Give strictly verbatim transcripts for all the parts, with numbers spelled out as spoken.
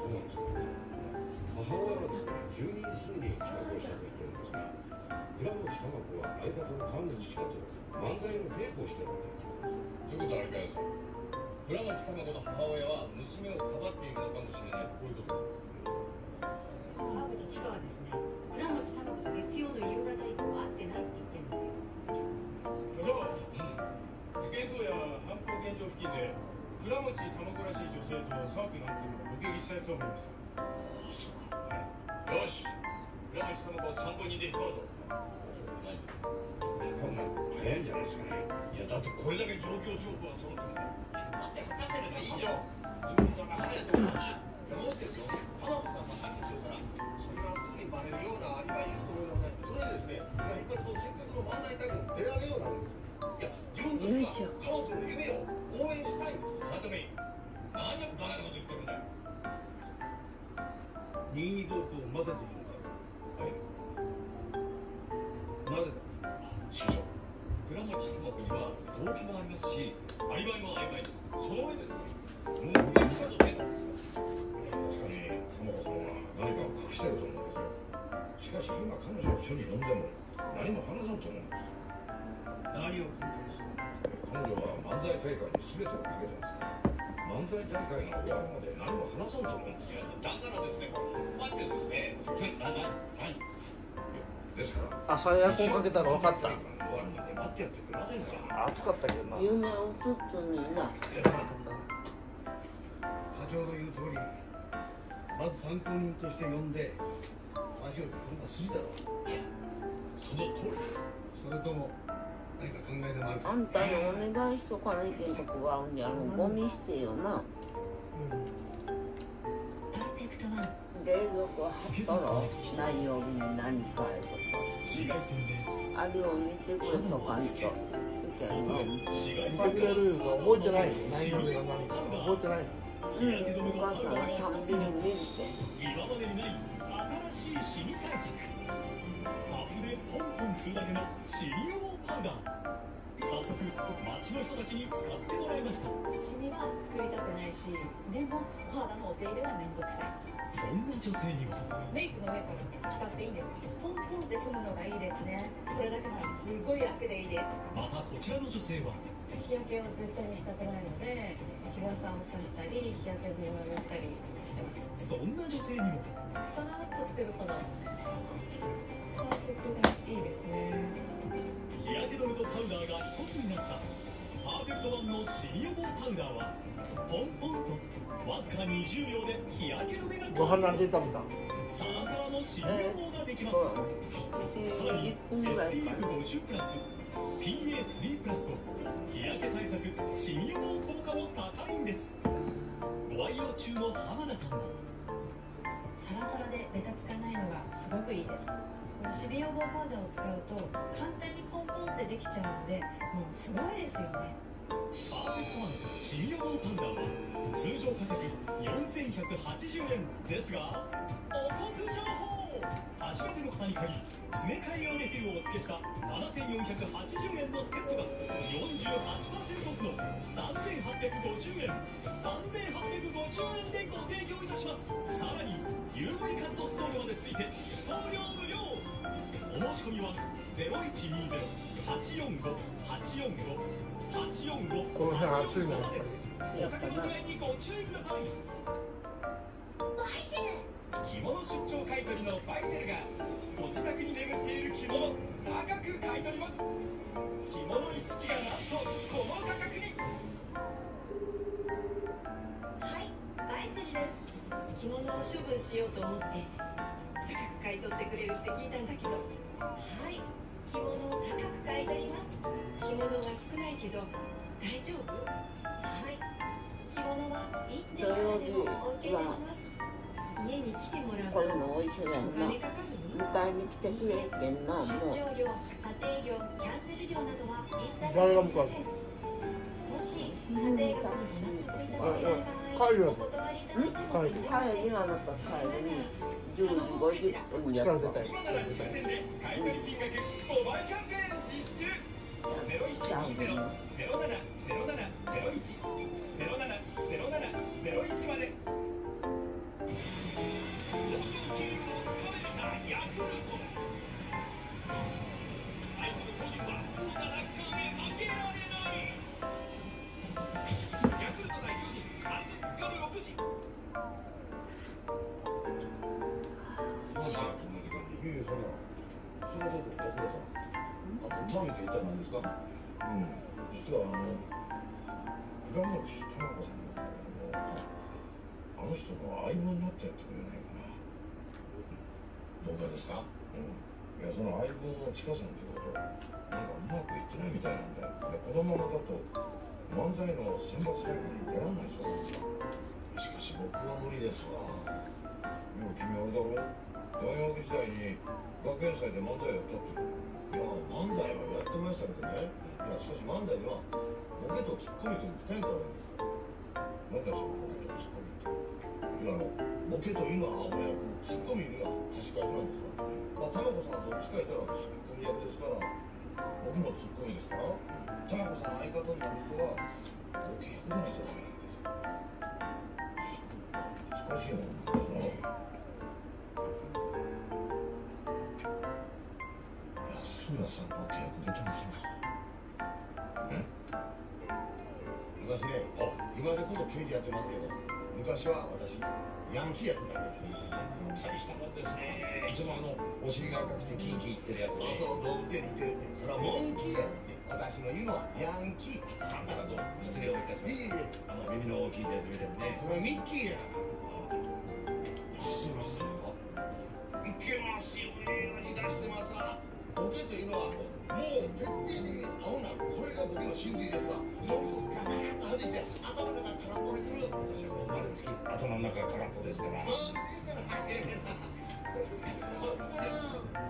そうなんですか。母親はですね、じゅうにじ過ぎに帰国したと言ってるんですが、倉持珠子は相方の川口千佳と漫才の稽古をしてるということはあれかやさん、倉持珠子の母親は娘をかばっているのかもしれないと、こういうことです。 川口千佳はですね、倉持珠子と月曜の夕方以降会ってないって言ってるんですよ。 そう、うん、事件当夜犯行現場付近で倉持珠子らしい女性と騒ぎがあっているのを目撃した人がいました。 ああ、そうか。 はい、よし、倉持珠子を参考人で引っ張ると。 何引っ張るの早いんじゃないですかね。 いや、だってこれだけ状況証拠は揃ってるんだ。 待って任せればいいよ。自分の母親と同じ。いや、もしですよ、玉子さんが犯人ですから、それはすぐにバレるようなアリバイいると思いません。それでですね、今引っ張るとせっかくの漫才大会に出られようなんです。いや、自分としては彼女の夢を応援したいんです。 さとみ、何をバカなこと言ってるんだよ。 任意同行を混ぜているのか。 はい。 なぜだ。 社長、倉持珠子には動機もありますし、アリバイも曖昧です。その上ですね、目撃者と出たんですよ。確かに珠子さんは何かを隠してると思うんですよ。しかし今彼女を署に呼んでも何も話さんと思うんです。 何を根拠にする。 彼女は漫才大会に全てをかけてますから、漫才大会が終わるまで何も話さんと思うんですよ。 だからですね、待ってですね、それな、な、何ですから、 朝エアコンかけたら分かった。 終わるまで待ってやってくれませんか。 暑かったけどな。 夢をとっとにな。 課長の言う通り、まず参考人として呼んで話を聞くのが筋だろう。 その通り。 それとも何か考えでもあるか。 あんたにお願いしとかないけんことがあるんじゃろ。ゴミ捨てよな。 パーフェクトワン。 冷蔵庫はったらないように何かやとか。 紫外線であれを見てくれとかんと。 外で紫外見て線くれるの覚えてないの。内容が何か覚えてないの。 日焼け止めとお母さんパウダーがはたんびに見るて。 今までにない新しいシミ対策。パフでポンポンするだけのシミ予防パウダー。早速街の人たちに使ってもらいました。 シミは作りたくないし、でもお肌のお手入れはめんどくさい。 そんな女性にもメイクの上から使っていいんです。ポンポンって済むのがいいですね。これだけならすごい楽でいいです。 またこちらの女性は日焼けを絶対にしたくないので、日傘を差したり日焼け止めを塗ったりしてます。 そんな女性にもさらっとしてるから感触がいいですね。 日焼け止めとパウダーが一つになったパーフェクトワンのシミ予防パウダーはポンポンとわずかにじゅうびょうで日焼け止めがご飯なんて食べた。 サラサラのシミ予防ができます。さらに エスピーエフごじゅう プラス ピーエースリー プラスと日焼け対策シミ予防効果も高いんです。ご愛用中の浜田さんもサラサラでベタつかないのがすごくいいです。このシミ予防パウダーを使うと簡単にポンポンってできちゃうので、もうすごいですよね。 パーフェクトワンシミ予防パウダーは通常価格よんせんひゃくはちじゅうえんですが、お得情報。初めての方に限り詰め替え用レフィルをお付けしたななせんよんひゃくはちじゅうえんのセットが よんじゅうはちパーセント オフのさんぜんはっぴゃくごじゅうえんさんぜんはっぴゃくごじゅうえんでご提供いたします。さらに ユーブイ カットストールまでついて送料無料。お申し込みはゼロいちにゼロ はちよんご はちよんご はちよんごこの辺暑いなまでおかけの事例にご注意ください。 バイセル着物出張買取のバイセルがご自宅に眠っている着物高く買い取ります。着物一式がなんとこの価格に。 はい、バイセルです。着物を処分しようと思って高く買い取ってくれるって聞いたんだけど、はい、着物を高く買い取ります。着物が少ないけど大丈夫？はい、着物はいってんからでも OK でします。家に来てもらうこれも美味しいやんな。 お金かかるの？ 迎えに来てくれんけんな。もう出張料、査定料、キャンセル料などは一切かか誰が向かうりません。もし査定額に納得いただけない場合、 帰るよお断りいただいても構いません。 帰りはまた帰りにじゅうじごじゅっぷんやった。 力出たい。 今なら抽選で買取金額ごばいキャンペーン実施中。ゼロいちにゼロ ゼロなな ゼロなな ゼロいち ゼロなな ゼロなな ゼロいちまで。 昇級をつかめるかヤクルト。対する巨人は王座奪還へ負けられない。ヤクルト対巨人、明日夜ろくじ。 どうしたこんな時間に。 いえいえ、そんなそれはどうぞ安田さん。あのターミって一体何ですか？ うん、実はあの倉持智子さんのあの人の相棒になってやってくれないかな。 僕がですか？ うん、いやその相棒のチカさんってことなんかうまくいってないみたいなんだよ。でこのままだと漫才の選抜大会に出らんないそうなんですよ。 しかし僕は無理ですわ。 でも君あれだろ、大学時代に学園祭で漫才やったって。 いや、漫才はやってましたけどね。いや、しかし漫才にはボケとツッコミという二役あるんですよ。 なんだそのボケとツッコミって。 いや、あのボケというのは青役、ツッコミには確か役なんですわ。まあ、タマコさんはどっちか言ったらツッコミ役ですから、僕もツッコミですから、タマコさん相方になる人はボケ役でないとダメなんですよ。 難しいもんなんですね。 安浦さんのボケ役できませんか？ え？ 私ね、今でこそ刑事やってますけど、昔は私ヤンキーやってたんですよ。 大したもんですね。いつもあのお尻が赤くてキーキー言ってるやつ。 そうそう、動物園に似てるって。それはモンキーやって。私の言うのはヤンキー。 なんだかどうも失礼をいたしましいえいえ、 た。あの耳の大きいネズミですね。 それはミッキーや。安浦さん、いけますよ、ええように出してますわ。ボケというのはもう徹底的に青なる。これがボケの真髄ですわ。脳みそをガバーッと外して頭の中空っぽにする。 私は生まれつき頭の中空っぽですから。 そうですから。 い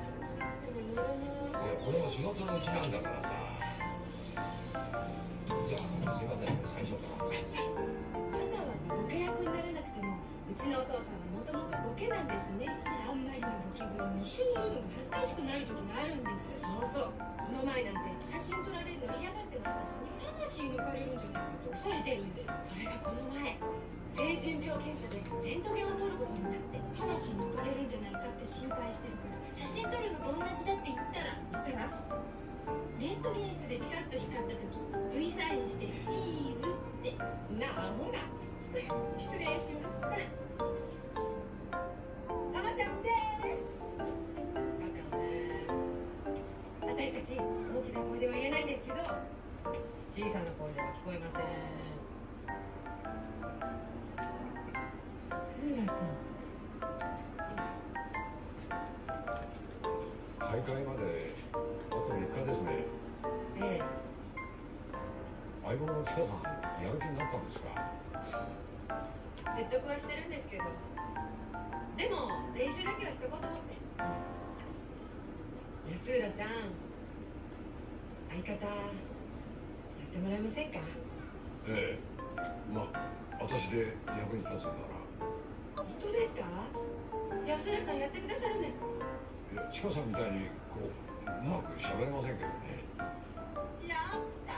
やこれも仕事のうちなんだからさ。じゃあすいません、最初から。 わざわざボケ役にならなくても、うちのお父さんはもともとボケなんですね。 あんまりのボケぶりに一緒にいるのが恥ずかしくなる時があるんです。 そうそう、この前なんて写真撮られるの嫌がってましたしね。 魂抜かれるんじゃないかと恐れてるんです。 それがこの前、成人病検査でレントゲンを撮ることになって。 魂抜かれるんじゃないかって心配してるから写真撮るのと同じだって言ったら言ったらレントゲン室でピカッと光った時 V サインしてチーズってなあほら失礼しました。たまちゃんです赤ちゃんです。 私たち大きな声では言えないんですけど、 小さな声では聞こえません。スーラさん、 大会まであとみっかですね。 ええ、 相棒のチカさんやる気になったんですか？ 説得はしてるんですけど、でも練習だけはしとこうと思って。安浦さん、相方やってもらえませんか？ ええ、まあ私で役に立つんなら。 本当ですか？安浦さんやってくださるんですか？ いや、チカさんみたいにこううまく喋れませんけどね。 やった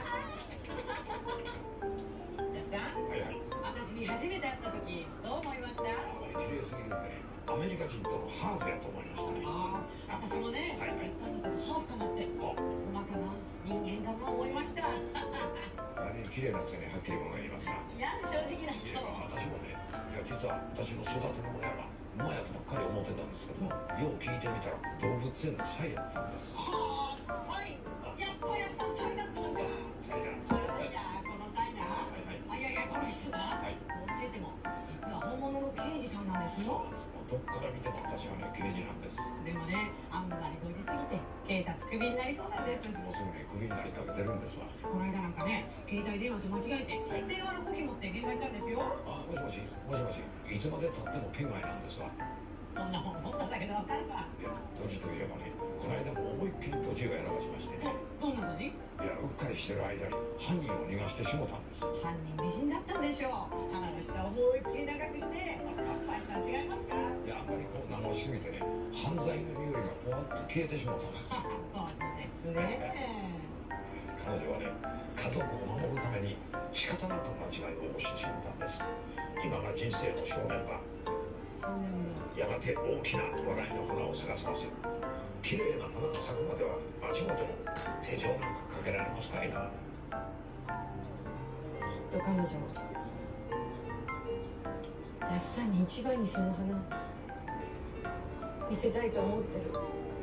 ー。安さん、 はいはい。 私に初めて会った時どう思いました？ 綺麗すぎるんでね、アメリカ人とのハーフやと思いましたね。 ああ、私もね、 はいはい安さんのことハーフかなって、 あ、 馬かな、人間かな思いました。 あれ綺麗なくせにはっきり者がいますが。 いや、正直な人。 いや、私もね、いや実は私の育ての親は馬やとばっかり思ってたんですけど、よう聞いてみたら動物園のサイやったんです。 はあ、サイ。やっぱ安さんサイだったのか。 サイだ。 いや、このサイな。 はいはい。 あ、いやいや、この人な。 はい。 こう見えても、実は本物の刑事さんなんですよ。 そうです。もうどっから見ても私はね、刑事なんです。 でもね、あんまりドジすぎて警察クビになりそうなんです。 もうすぐにクビになりかけてるんですわ。 この間なんかね、携帯電話と間違えて、電話の子機持って現場行ったんですよ。 あ、もしもし、もしもし、いつまで経っても県外なんですわ。 こんなもん持っただけでわかるわ。 いや、ドジといえばね、この間も思いっきりドジをやらかしましてね。 どんなドジ？ いや、うっかりしてる間に犯人を逃がしてしもたんです。 犯人美人だったんでしょう。鼻の下を思いっきり長くして、失敗したん違いますか？ いや、あんまりこう名乗しすぎてね、犯罪の匂いがふわっと消えてしまったんです。 ドジですね。 彼女はね、家族を守るために仕方なく間違いを起こしてしまったんです。今が人生の正念場。 やがて大きな笑いの花を咲かせます。綺麗な花が咲くまでは足元も手錠なんかかけられますかいな。 きっと彼女やっさんに一番にその花を見せたいと思ってる。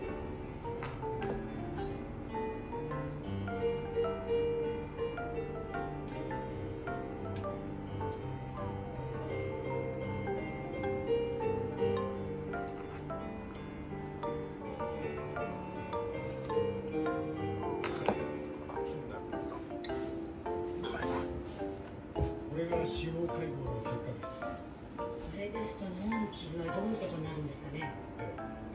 これが司法解剖の結果です。 これですと脳の傷はどういうことになるんですかね。 え